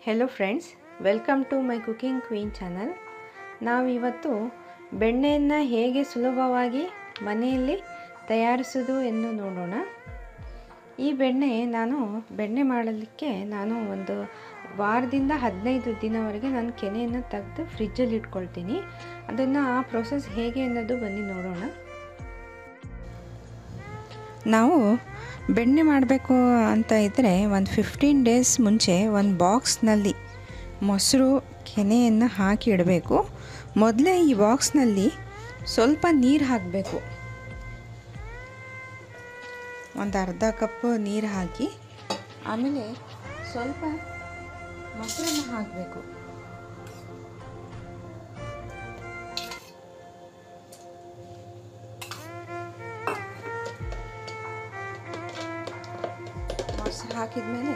Hello friends, welcome to my cooking queen channel. ನಾವಿವತ್ತು ಬೆಣ್ಣೆಯನ್ನು ಹೇಗೆ ಸುಲಭವಾಗಿ ಮನೆಯಲ್ಲಿ ತಯಾರಿಸೋದು ಎಂದು ನೋಡೋಣ. ಈ ಬೆಣ್ಣೆ ಮಾಡಲಿಕ್ಕೆ ನಾನು ಒಂದು ವಾರದಿಂದ 15 ದಿನವರೆಗೆ ನಾನು ಕೆನೆಯನ್ನು ತೆಗೆದು ಫ್ರಿಜ್ಜಲ್ಲಿ ಇಟ್ಕೊಳ್ತೀನಿ. ಅದನ್ನು ಆ ಪ್ರೊಸೆಸ್ ಹೇಗೆ ಅನ್ನೋದು ಬನ್ನಿ ನೋಡೋಣ. ನಾವು ಬೆಣ್ಣೆ ಮಾಡಬೇಕು ಅಂತ ಇದ್ದರೆ ಒಂದು 15 ಡೇಸ್ ಮುಂಚೆ ಒಂದು ಬಾಕ್ಸ್ನಲ್ಲಿ ಮೊಸರು ಕೆನೆಯನ್ನು ಹಾಕಿ ಇಡಬೇಕು. ಮೊದಲೇ ಈ ಬಾಕ್ಸ್ನಲ್ಲಿ ಸ್ವಲ್ಪ ನೀರು ಹಾಕಬೇಕು. ಒಂದು ಅರ್ಧ ಕಪ್ ನೀರು ಹಾಕಿ ಆಮೇಲೆ ಸ್ವಲ್ಪ ಮೊಸರನ್ನು ಹಾಕಬೇಕು. ಮೊಸರು ಹಾಕಿದ್ಮೇಲೆ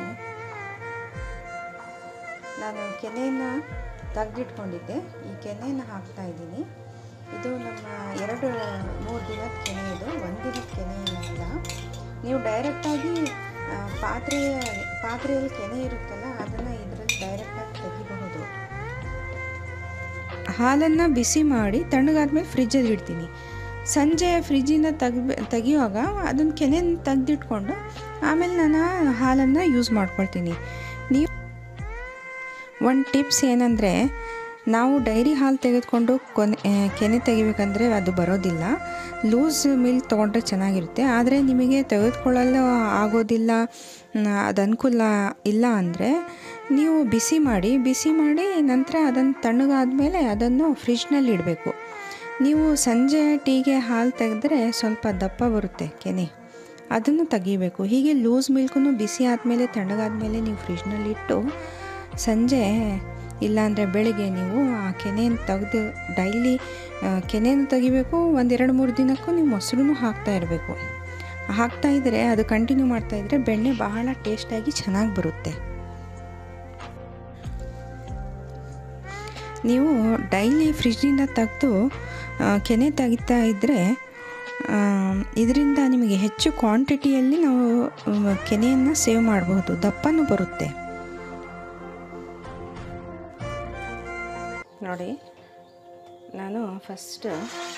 ನಾನು ಕೆನೆಯನ್ನು ತೆಗೆದಿಟ್ಕೊಂಡಿದ್ದೆ. ಈ ಕೆನೆಯನ್ನು ಹಾಕ್ತಾ ಇದ್ದೀನಿ. ಇದು ನಮ್ಮ 2-3 ದಿನದ ಕೆನೆ, ಇದು ಒಂದಿನದ ಕೆನೆ ಏನಲ್ಲ. ನೀವು ಡೈರೆಕ್ಟಾಗಿ ಪಾತ್ರೆಯಲ್ಲಿ ಕೆನೆ ಇರುತ್ತಲ್ಲ, ಅದನ್ನು ಇದರಲ್ಲಿ ಡೈರೆಕ್ಟಾಗಿ ತೆಗಿಬಹುದು. ಹಾಲನ್ನು ಬಿಸಿ ಮಾಡಿ ತಣ್ಣಗಾದ್ಮೇಲೆ ಫ್ರಿಜ್ಜಲ್ಲಿ ಇಡ್ತೀನಿ. ಸಂಜೆ ಫ್ರಿಜ್ಜಿಂದ ತೆಗಿಯುವಾಗ ಅದನ್ನು ಕೆನೆಯನ್ನು ತೆಗೆದಿಟ್ಕೊಂಡು ಆಮೇಲೆ ನಾನು ಹಾಲನ್ನು ಯೂಸ್ ಮಾಡ್ಕೊಳ್ತೀನಿ. ನೀವು ಒಂದು ಟಿಪ್ಸ್ ಏನಂದರೆ, ನಾವು ಡೈರಿ ಹಾಲು ತೆಗೆದುಕೊಂಡು ಕೆನೆ ತೆಗಿಬೇಕಂದ್ರೆ ಅದು ಬರೋದಿಲ್ಲ. ಲೂಸ್ ಮಿಲ್ಕ್ ತೊಗೊಂಡ್ರೆ ಚೆನ್ನಾಗಿರುತ್ತೆ. ಆದರೆ ನಿಮಗೆ ತೆಗೆದುಕೊಳ್ಳಲು ಆಗೋದಿಲ್ಲ, ಅದು ಅನುಕೂಲ ಇಲ್ಲ ಅಂದರೆ ನೀವು ಬಿಸಿ ಮಾಡಿ ನಂತರ ಅದನ್ನು ತಣ್ಣಗಾದ್ಮೇಲೆ ಅದನ್ನು ಫ್ರಿಜ್ನಲ್ಲಿ ಇಡಬೇಕು. ನೀವು ಸಂಜೆ ಟೀಗೆ ಹಾಲು ತೆಗೆದ್ರೆ ಸ್ವಲ್ಪ ದಪ್ಪ ಬರುತ್ತೆ ಕೆನೆ, ಅದನ್ನು ತೆಗಿಬೇಕು. ಹೀಗೆ ಲೂಸ್ ಮಿಲ್ಕನ್ನು ಬಿಸಿ ಆದಮೇಲೆ ತಣ್ಣಗಾದ್ಮೇಲೆ ನೀವು ಫ್ರಿಜ್ನಲ್ಲಿಟ್ಟು ಸಂಜೆ ಇಲ್ಲಾಂದರೆ ಬೆಳಿಗ್ಗೆ ನೀವು ಆ ಕೆನೆಯನ್ನು ತೆಗೆದು ಡೈಲಿ ಕೆನೆಯನ್ನು ತೆಗಿಬೇಕು. 1-2-3 ದಿನಕ್ಕೂ ನೀವು ಮೊಸರು ಹಾಕ್ತಾಯಿದ್ರೆ ಅದು ಕಂಟಿನ್ಯೂ ಮಾಡ್ತಾಯಿದ್ರೆ ಬೆಣ್ಣೆ ಬಹಳ ಟೇಸ್ಟಾಗಿ ಚೆನ್ನಾಗಿ ಬರುತ್ತೆ. ನೀವು ಡೈಲಿ ಫ್ರಿಜ್ನಿಂದ ತೆಗೆದು ಕೆನೆ ತೆಗಿತಾ ಇದ್ದರೆ ಇದರಿಂದ ನಿಮಗೆ ಹೆಚ್ಚು ಕ್ವಾಂಟಿಟಿಯಲ್ಲಿ ನಾವು ಕೆನೆಯನ್ನು ಸೇವ್ ಮಾಡಬಹುದು, ದಪ್ಪನೂ ಬರುತ್ತೆ. ನೋಡಿ, ನಾನು ಫಸ್ಟ್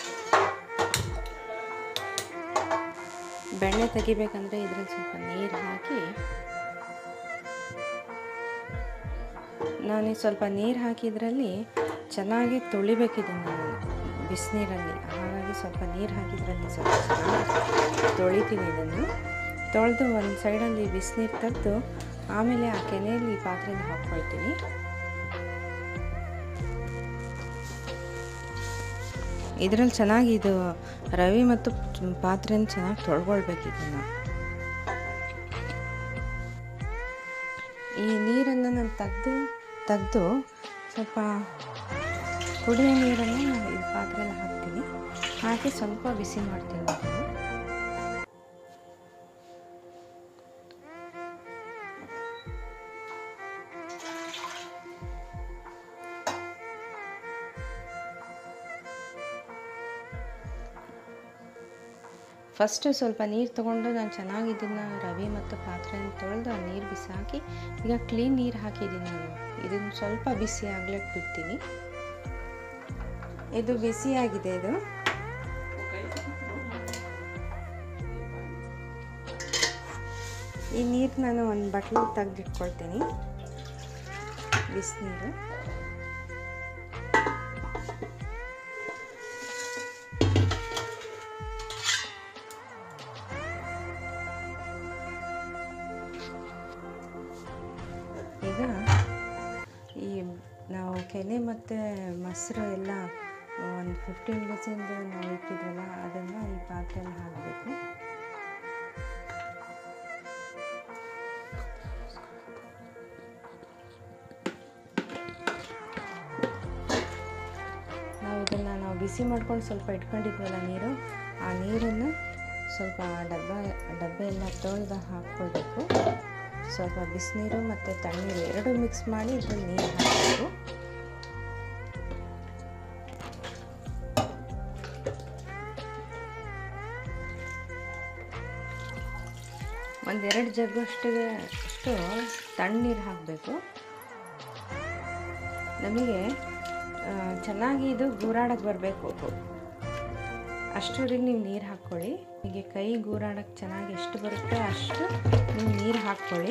ಬೆಣ್ಣೆ ತೆಗಿಬೇಕಂದ್ರೆ ಇದರಲ್ಲಿ ಸ್ವಲ್ಪ ನೀರು ಹಾಕಿ, ನಾನು ಸ್ವಲ್ಪ ನೀರು ಹಾಕಿದ್ರಲ್ಲಿ ಚೆನ್ನಾಗಿ ತೊಳಿಬೇಕಿದ್ದೀನಿ ಬಿಸಿನೀರಲ್ಲಿ. ಹಾಗಾಗಿ ಸ್ವಲ್ಪ ನೀರು ಹಾಕಿದ್ರಲ್ಲಿ ಸ್ವಲ್ಪ ಚೆನ್ನಾಗಿ ತೊಳಿತೀನಿ. ಇದನ್ನು ತೊಳೆದು ಒಂದು ಸೈಡಲ್ಲಿ ಬಿಸಿನೀರು ತೆಗೆದು ಆಮೇಲೆ ಆ ಕೆನೆಯಲ್ಲಿ ಪಾತ್ರೆಯಲ್ಲಿ ಹಾಕ್ಕೊಳ್ತೀನಿ. ಇದರಲ್ಲಿ ಚೆನ್ನಾಗಿ ಇದು ರವೆ ಮತ್ತು ಪಾತ್ರೆನ ಚೆನ್ನಾಗಿ ತೊಳ್ಕೊಳ್ಬೇಕು. ಇದನ್ನು ಈ ನೀರನ್ನು ನಾನು ತೆಗೆದು ಸ್ವಲ್ಪ ಕುಡಿಯೋ ನೀರನ್ನು ಇದು ಪಾತ್ರೆಯಲ್ಲಿ ಹಾಕ್ತೀನಿ. ಹಾಕಿ ಸ್ವಲ್ಪ ಬಿಸಿ ಮಾಡ್ತೀನಿ. ಫಸ್ಟು ಸ್ವಲ್ಪ ನೀರು ತೊಗೊಂಡು ನಾನು ಚೆನ್ನಾಗಿ ಇದನ್ನು ರವೆ ಮತ್ತು ಪಾತ್ರೆಯನ್ನು ತೊಳೆದು ಆ ನೀರು ಬಿಸಿ ಹಾಕಿ, ಈಗ ಕ್ಲೀನ್ ನೀರು ಹಾಕಿದ್ದೀನಿ ನಾನು. ಇದನ್ನು ಸ್ವಲ್ಪ ಬಿಸಿ ಆಗ್ಲಿಕ್ಕೆ ಬಿಡ್ತೀನಿ. ಇದು ಬಿಸಿಯಾಗಿದೆ. ಇದು ಈ ನೀರು ನಾನು ಒಂದು ಬಟ್ಲಲ್ಲಿ ತೆಗೆದಿಟ್ಕೊಳ್ತೀನಿ, ಬಿಸಿನೀರು. ಈಗ ಈ ನಾವು ಕೆನೆ ಮತ್ತು ಮೊಸರು ಎಲ್ಲ ಒಂದು 15 ಡೇಸಿಂದ ನಾವು ಇಟ್ಟಿದ್ವಲ್ಲ, ಅದನ್ನು ಈ ಪಾತ್ರೆಯಲ್ಲಿ ಹಾಕಬೇಕು. ನಾವು ಬಿಸಿ ಮಾಡ್ಕೊಂಡು ಸ್ವಲ್ಪ ಇಟ್ಕೊಂಡಿದ್ವಲ್ಲ ನೀರು, ಆ ನೀರನ್ನು ಸ್ವಲ್ಪ ಡಬ್ಬೆ ಎಲ್ಲ ತೊಳೆದು ಹಾಕ್ಕೊಳ್ಬೇಕು. ಸ್ವಲ್ಪ ಬಿಸಿನೀರು ಮತ್ತು ತಣ್ಣೀರು ಎರಡೂ ಮಿಕ್ಸ್ ಮಾಡಿ ಇದರಲ್ಲಿ ನೀರು ಹಾಕಬೇಕು. ಒಂದು 2 ಜಗ್ಗಷ್ಟು ತಣ್ಣೀರು ಹಾಕಬೇಕು. ನಮಗೆ ಚೆನ್ನಾಗಿ ಇದು ಗೂರಾಡಕ್ಕೆ ಬರಬೇಕು. ಅಷ್ಟರವರೆಗೆ ನೀವು ನೀರು ಹಾಕ್ಕೊಳ್ಳಿ. ಹೀಗೆ ಕೈ ಗೂರಾಡಕ್ಕೆ ಚೆನ್ನಾಗಿ ಎಷ್ಟು ಬರುತ್ತೆ ಅಷ್ಟು ನೀವು ನೀರು ಹಾಕ್ಕೊಳ್ಳಿ.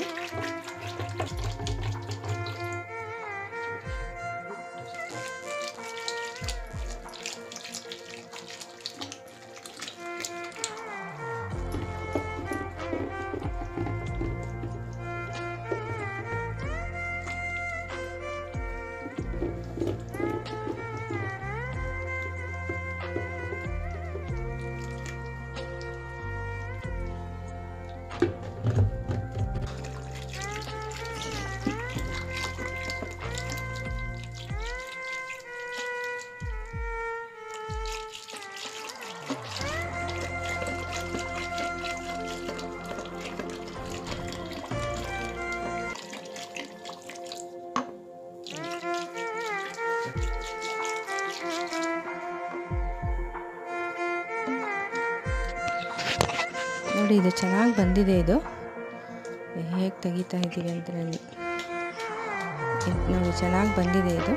ನೋಡಿ ಇದು ಚೆನ್ನಾಗಿ ಬಂದಿದೆ. ಇದು ಹೇಗೆ ತೆಗಿತಾ ಇದ್ದೀವಿ ಅದರಲ್ಲಿ ನೋಡಿ ಚೆನ್ನಾಗಿ ಬಂದಿದೆ ಇದು.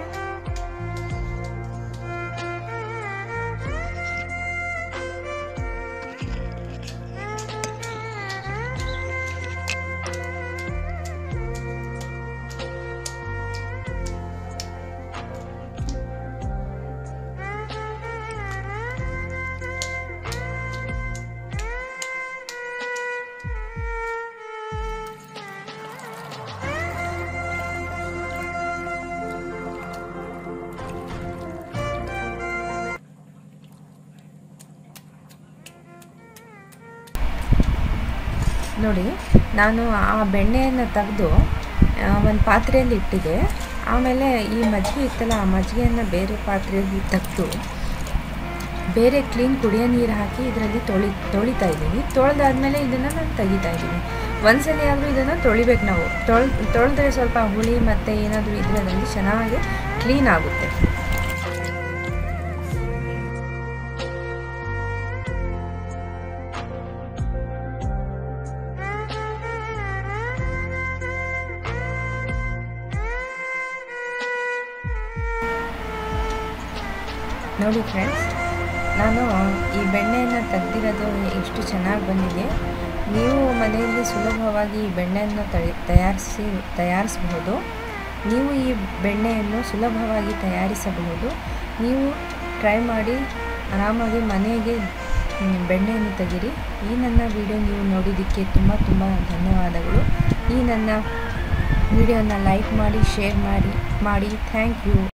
ನೋಡಿ ನಾನು ಆ ಬೆಣ್ಣೆಯನ್ನು ತೆಗೆದು ಒಂದು ಪಾತ್ರೆಯಲ್ಲಿ ಇಟ್ಟಿದ್ದೆ. ಆಮೇಲೆ ಈ ಮಜ್ಜಿಗೆ ಇತ್ತಲ್ಲ, ಆ ಮಜ್ಜಿಗೆಯನ್ನು ಬೇರೆ ಪಾತ್ರೆಯಲ್ಲಿ ತೆಗೆದು ಬೇರೆ ಕ್ಲೀನ್ ಕುಡಿಯೋ ನೀರು ಹಾಕಿ ಇದರಲ್ಲಿ ತೊಳಿತಾ ಇದ್ದೀನಿ. ತೊಳೆದಾದ್ಮೇಲೆ ಇದನ್ನು ನಾನು ತೆಗಿತಾ ಇದ್ದೀನಿ. ಒಂದ್ಸಲ ಆದರೂ ಇದನ್ನು ತೊಳಿಬೇಕು ನಾವು. ತೊಳೆದ್ರೆ ಸ್ವಲ್ಪ ಹುಳಿ ಮತ್ತು ಏನಾದರೂ ಇದರಲ್ಲಿ ಚೆನ್ನಾಗಿ ಕ್ಲೀನ್ ಆಗುತ್ತೆ. ನೋಡಿ ಫ್ರೆಂಡ್ಸ್, ನಾನು ಈ ಬೆಣ್ಣೆಯನ್ನು ತೆಗೆದಿರೋದು ಎಷ್ಟು ಚೆನ್ನಾಗಿ ಬಂದಿದೆ. ನೀವು ಮನೆಯಲ್ಲಿ ಸುಲಭವಾಗಿ ಈ ಬೆಣ್ಣೆಯನ್ನು ತಯಾರಿಸಬಹುದು. ನೀವು ಈ ಬೆಣ್ಣೆಯನ್ನು ಸುಲಭವಾಗಿ ತಯಾರಿಸಬಹುದು. ನೀವು ಟ್ರೈ ಮಾಡಿ ಆರಾಮಾಗಿ ಮನೆಗೆ ಬೆಣ್ಣೆಯನ್ನು ತೆಗೀರಿ. ಈ ನನ್ನ ವಿಡಿಯೋ ನೀವು ನೋಡಿದ್ದಕ್ಕೆ ತುಂಬ ಧನ್ಯವಾದಗಳು. ಈ ನನ್ನ ವಿಡಿಯೋನ ಲೈಕ್ ಮಾಡಿ, ಶೇರ್ ಮಾಡಿ. Thank you.